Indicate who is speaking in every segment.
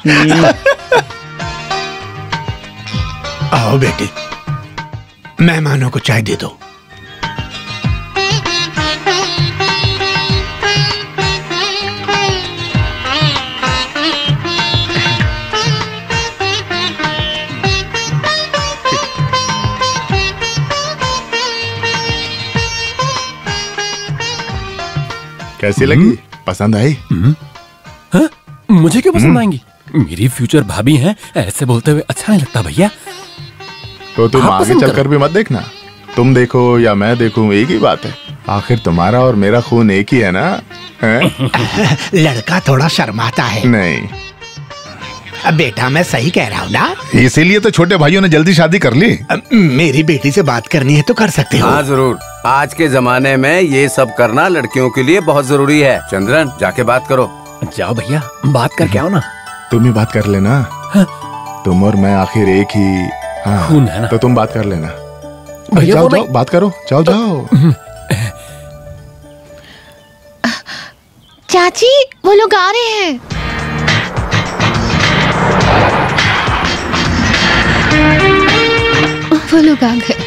Speaker 1: आओ बेटी, मेहमानों को चाय दे दो।
Speaker 2: कैसी लगी? पसंद आई?
Speaker 3: हाँ? मुझे क्यों पसंद आएंगी? मेरी फ्यूचर भाभी हैं, ऐसे बोलते हुए अच्छा नहीं लगता भैया।
Speaker 2: तो तुम आगे चलकर भी मत देखना, तुम देखो या मैं देखूं एक ही बात है। आखिर तुम्हारा और मेरा खून एक ही है ना?
Speaker 1: लड़का थोड़ा शर्माता है।
Speaker 2: नहीं
Speaker 1: बेटा, मैं सही कह रहा हूँ ना?
Speaker 4: इसीलिए तो छोटे भाइयों ने जल्दी शादी कर ली।
Speaker 1: मेरी बेटी से बात करनी है तो कर सकते हो।
Speaker 5: हाँ जरूर, आज के जमाने में ये सब करना लड़कियों के लिए बहुत जरूरी है। चंद्रन, जाके बात करो।
Speaker 3: जाओ भैया, बात करके आओ ना।
Speaker 2: तुम ही बात कर लेना। तुम और मैं आखिर एक ही
Speaker 3: खून है ना?
Speaker 2: तो तुम बात कर लेना।
Speaker 3: भैया
Speaker 2: जाओ जाओ, बात करो, जाओ जाओ।
Speaker 6: चाची, वो लोग आ रहे हैं। वो लोग आ गए।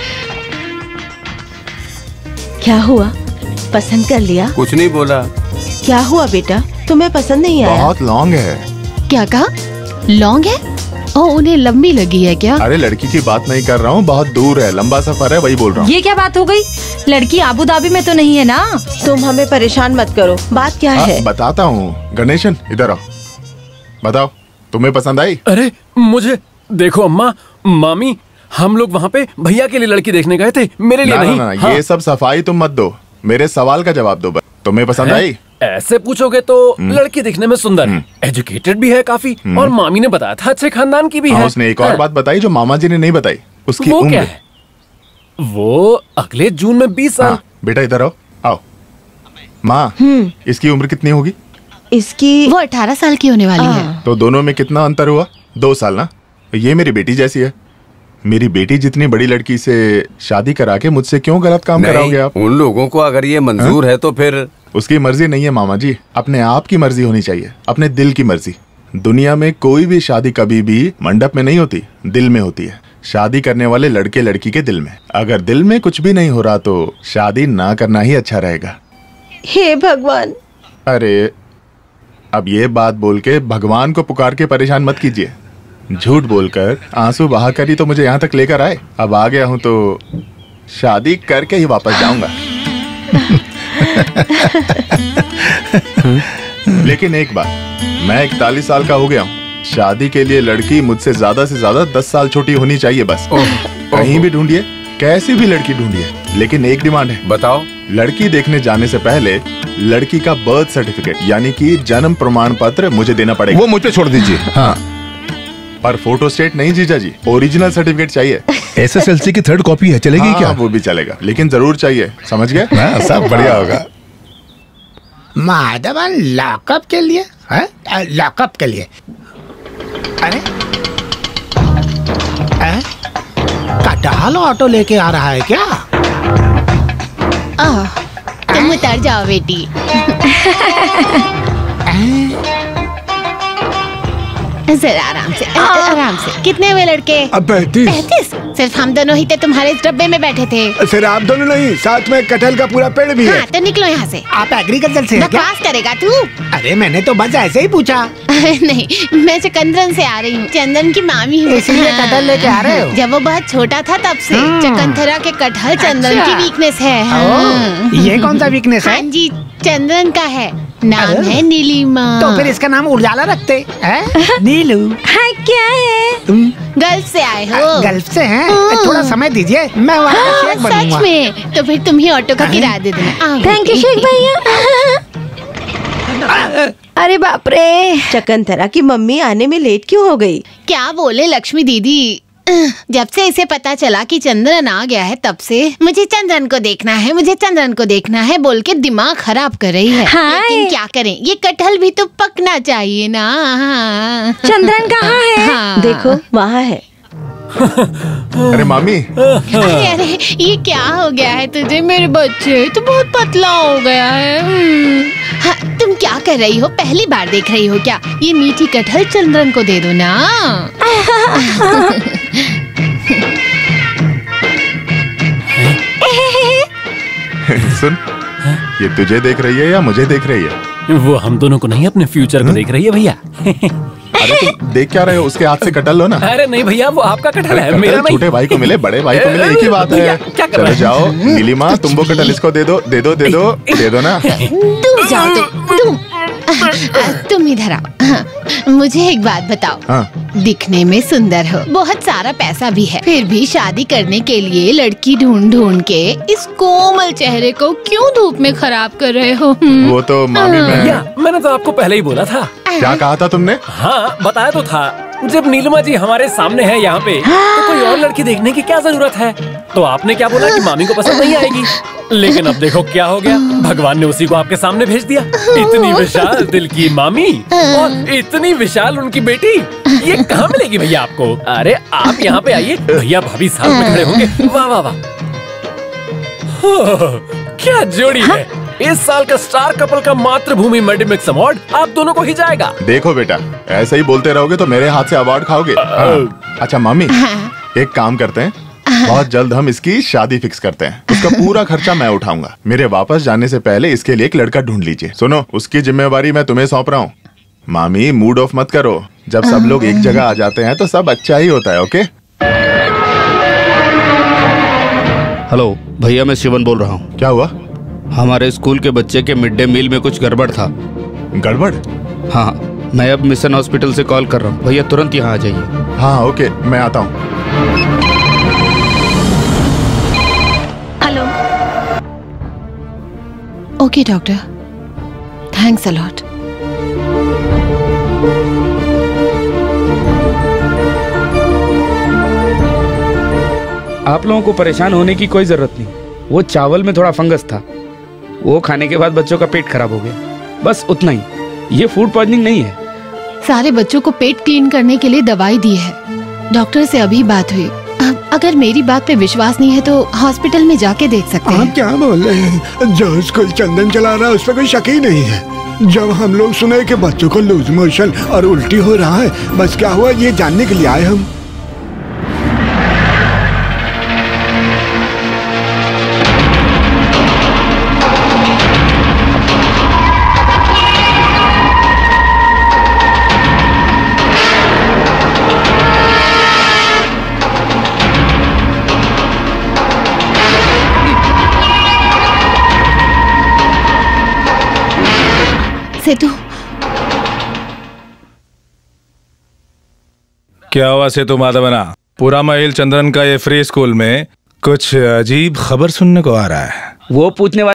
Speaker 7: क्या हुआ, पसंद कर लिया?
Speaker 5: कुछ नहीं बोला।
Speaker 7: क्या हुआ बेटा, तुम्हें पसंद नहीं आया?
Speaker 2: बहुत लॉन्ग है।
Speaker 6: क्या कहा? लॉन्ग है? ओह, उन्हें लंबी लगी है क्या?
Speaker 2: अरे लड़की की बात नहीं कर रहा हूँ, बहुत दूर है, लंबा सफर है, वही बोल रहा हूँ।
Speaker 8: ये क्या बात हो गई? लड़की आबू धाबी में तो नहीं है ना?
Speaker 7: तुम हमें परेशान मत करो, बात क्या है?
Speaker 2: बताता हूँ। गणेशन, इधर आओ, बताओ तुम्हें पसंद आई?
Speaker 3: अरे मुझे देखो अम्मा, मामी, हम लोग वहाँ पे भैया के लिए लड़की देखने गए थे, मेरे लिए नहीं।
Speaker 2: ना, ये सब सफाई तुम मत दो, मेरे सवाल का जवाब दो। तुम्हें पसंद आई?
Speaker 3: ऐसे पूछोगे तो लड़की दिखने में सुंदर है, एजुकेटेड भी है काफी, और मामी ने बताया था अच्छे खानदान की भी है।
Speaker 2: उसने एक और बात बताई जो मामा जी ने नहीं बताई, उसकी
Speaker 3: वो
Speaker 2: उम्र।
Speaker 3: क्या है? वो अगले जून में 20 साल।
Speaker 2: बेटा इधर आओ, आओ। माँ, इसकी उम्र कितनी होगी?
Speaker 7: इसकी
Speaker 6: वो 18 साल की होने वाली है।
Speaker 2: तो दोनों में कितना अंतर हुआ? 2 साल ना? ये मेरी बेटी जैसी है। मेरी बेटी जितनी बड़ी लड़की से शादी करा के मुझसे क्यों गलत काम कराओगे आप?
Speaker 5: उन लोगों को अगर ये मंजूर है तो फिर
Speaker 2: उसकी मर्जी नहीं है मामा जी, अपने आप की मर्जी होनी चाहिए, अपने दिल की मर्जी। दुनिया में कोई भी शादी कभी भी मंडप में नहीं होती, दिल में होती है। शादी करने वाले लड़के लड़की के दिल में। अगर दिल में कुछ भी नहीं हो रहा तो शादी ना करना ही अच्छा रहेगा।
Speaker 7: हे भगवान।
Speaker 2: अरे अब ये बात बोल के भगवान को पुकार के परेशान मत कीजिए। झूठ बोलकर आंसू बहाकर ही तो मुझे यहाँ तक लेकर आए। अब आ गया हूँ तो शादी करके ही वापस जाऊंगा। लेकिन एक बात, मैं 41 साल का हो गया हूँ। शादी के लिए लड़की मुझसे ज्यादा से ज्यादा 10 साल छोटी होनी चाहिए बस। कहीं भी ढूंढिए, कैसी भी लड़की ढूंढिए, लेकिन एक डिमांड है।
Speaker 5: बताओ।
Speaker 2: लड़की देखने जाने से पहले लड़की का बर्थ सर्टिफिकेट यानी कि जन्म प्रमाण पत्र मुझे देना पड़ेगा।
Speaker 4: वो मुझ पे छोड़ दीजिए। हाँ,
Speaker 2: पर फोटो स्टेट नहीं जीजा जी, ओरिजिनल सर्टिफिकेट चाहिए।
Speaker 4: SSLC की 3rd कॉपी है, चलेगी क्या?
Speaker 2: वो भी चलेगा, लेकिन जरूर चाहिए, समझ गए?
Speaker 4: सब बढ़िया होगा।
Speaker 1: माधवन लॉकअप के लिए? लॉकअप के लिए? अरे कटाल ऑटो लेके आ रहा है क्या?
Speaker 6: तुम उतर जाओ बेटी। जरा आराम से, आराम से। कितने हुए लड़के? 35। सिर्फ हम दोनों ही तो तुम्हारे इस डब्बे में बैठे थे।
Speaker 1: सिर्फ आप दोनों नहीं, साथ में कटहल का पूरा पेड़ भी है।
Speaker 6: हाँ, तो निकलो यहाँ से।
Speaker 1: आप एग्रीकल्चर से हैं क्या?
Speaker 6: बकवास करेगा तू?
Speaker 1: अरे मैंने तो बस ऐसे ही पूछा।
Speaker 6: नहीं, मैं चकंदरन से आ रही हूँ, चंदन की मामी हूँ।
Speaker 1: इसलिए कटहल लेके आ रहे हो?
Speaker 6: जब वो बहुत छोटा था तब से चकंथरा के कटहल चंदन की वीकनेस है।
Speaker 1: ये कौन सा वीकनेस है?
Speaker 6: हाँ जी, चंदन का है, नाम है नीलिमा।
Speaker 1: तो फिर इसका नाम उजाला रखते हैं? नीलू।
Speaker 6: हाँ, क्या है?
Speaker 1: तुम
Speaker 6: गल्फ से आए हो?
Speaker 1: गल्फ से हैं? थोड़ा समय दीजिए, मैं वहाँ का शेख बनूंगा।
Speaker 6: सच में? तो फिर तुम ही ऑटो का किराया दे देना।
Speaker 7: थैंक यू शेख भैया। अरे बाप रे, चकंथरा की मम्मी आने में लेट क्यों हो गई?
Speaker 6: क्या बोले लक्ष्मी दीदी, जब से इसे पता चला कि चंद्रन आ गया है तब से मुझे चंद्रन को देखना है, मुझे चंद्रन को देखना है बोल के दिमाग खराब कर रही है। लेकिन क्या करें, ये कटहल भी तो पकना चाहिए ना।
Speaker 7: चंद्रन कहाँ है?
Speaker 6: हाँ।
Speaker 7: देखो वहाँ है।
Speaker 2: अरे मामी,
Speaker 6: अरे अरे ये क्या हो गया है तुझे मेरे बच्चे? तू बहुत पतला हो गया है। हाँ, तुम क्या कर रही हो? पहली बार देख रही हो क्या? ये मीठी कटहल चंद्रन को दे दो ना।
Speaker 2: सुन, ये तुझे देख रही है या मुझे देख रही है?
Speaker 3: वो हम दोनों को नहीं, अपने फ्यूचर को देख रही है भैया।
Speaker 2: अरे तुम देख क्या रहे हो? उसके हाथ से कटहल लो ना।
Speaker 3: अरे नहीं भैया, वो आपका कटहल है, मेरा नहीं।
Speaker 2: छोटे भाई को मिले, बड़े भाई को मिले, एक ही बात है।
Speaker 3: क्या कर
Speaker 2: चलो
Speaker 3: रहे हैं?
Speaker 2: जाओ, नीली माँ तुम वो कटहल इसको दे दो, दे दो, दे दो, दे दो ना।
Speaker 6: दूर जाओ तुम इधर आओ। हाँ, मुझे एक बात बताओ।
Speaker 2: हाँ।
Speaker 6: दिखने में सुंदर हो, बहुत सारा पैसा भी है, फिर भी शादी करने के लिए लड़की ढूंढ ढूंढ के इस कोमल चेहरे को क्यों धूप में खराब कर रहे हो?
Speaker 2: वो तो मामी
Speaker 3: भैया, मैंने तो आपको पहले ही बोला था।
Speaker 2: क्या कहा था तुमने?
Speaker 3: हाँ, बताया तो था। जब नीलिमा जी हमारे सामने है यहाँ पे, तो कोई और लड़की देखने की क्या जरूरत है? तो आपने क्या बोला कि मामी को पसंद नहीं आएगी, लेकिन अब देखो क्या हो गया, भगवान ने उसी को आपके सामने भेज दिया। इतनी विशाल दिल की मामी और इतनी विशाल उनकी बेटी, ये कहाँ मिलेगी भैया आपको? अरे आप यहाँ पे आइए, भैया भाभी साथ में खड़े होंगे। वाह वाह वाह, क्या जोड़ी है! इस साल का स्टार कपल का मातृभूमि मेडिमिक्स अवार्ड आप दोनों को ही जाएगा।
Speaker 2: देखो बेटा, ऐसे ही बोलते रहोगे तो मेरे हाथ से अवार्ड खाओगे। अच्छा मामी, एक काम करते हैं, बहुत जल्द हम इसकी शादी फिक्स करते हैं। उसका पूरा खर्चा मैं उठाऊंगा। मेरे वापस जाने से पहले इसके लिए एक लड़का ढूंढ लीजिए। सुनो, उसकी जिम्मेवारी मैं तुम्हें सौंप रहा हूँ। मामी मूड ऑफ मत करो, जब सब लोग एक जगह आ जाते हैं तो सब अच्छा ही होता है। ओके?
Speaker 9: हेलो भैया, मैं शिवन बोल रहा हूँ।
Speaker 2: क्या हुआ?
Speaker 9: हमारे स्कूल के बच्चे के मिड डे मील में कुछ गड़बड़ था।
Speaker 2: गड़बड़?
Speaker 9: हाँ, मैं अब मिशन हॉस्पिटल से कॉल कर रहा हूँ। भैया तुरंत यहाँ आ जाइए।
Speaker 2: हाँ ओके, मैं आता हूँ।
Speaker 6: Hello. Okay doctor, thanks a lot.
Speaker 9: आप लोगों को परेशान होने की कोई जरूरत नहीं। वो चावल में थोड़ा फंगस था, वो खाने के बाद बच्चों का पेट खराब हो गया, बस उतना ही। ये फूड पॉइजनिंग नहीं है।
Speaker 6: सारे बच्चों को पेट क्लीन करने के लिए दवाई दी है। डॉक्टर से अभी बात हुई। अगर मेरी बात पे विश्वास नहीं है तो हॉस्पिटल में जाके देख सकते हैं।
Speaker 1: आप क्या बोल रहे हैं? जो स्कूल चंदन चला रहा है उस पर कोई शक ही नहीं है। जब हम लोग सुने कि बच्चों को लूज मोशन और उल्टी हो रहा है, बस क्या हुआ ये जानने के लिए आए हम।
Speaker 6: सेतु,
Speaker 10: क्या हुआ सेतु माधवना? पूरा महिल चंद्रन का ये फ्री स्कूल में कुछ अजीब खबर सुनने को आ रहा है।
Speaker 9: वो पूछने